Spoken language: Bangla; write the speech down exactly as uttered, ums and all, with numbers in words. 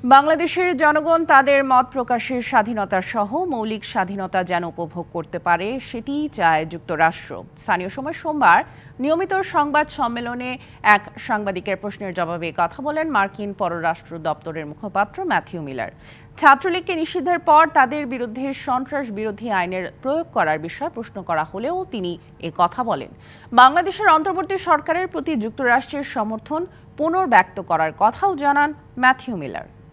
বাংলাদেশের জনগণ তাদের মত প্রকাশের স্বাধীনতা সহ মৌলিক স্বাধীনতা যেন উপভোগ করতে পারে সেটিই চায় যুক্তরাষ্ট্র। স্থানীয় সময় সোমবার নিয়মিত সংবাদ সম্মেলনে এক সাংবাদিকের প্রশ্নের জবাবে কথা বলেন মার্কিন পররাষ্ট্র দপ্তরের মুখপাত্র ম্যাথিউ মিলার। ছাত্রলীগকে নিষিদ্ধের পর তাদের বিরুদ্ধে সন্ত্রাস বিরোধী আইনের প্রয়োগ করার বিষয়ে প্রশ্ন করা হলেও তিনি এ কথা বলেন। বাংলাদেশের অন্তর্বর্তী সরকারের প্রতি যুক্তরাষ্ট্রের সমর্থন পুনর্ব্যক্ত করার কথাও জানান ম্যাথিউ মিলার।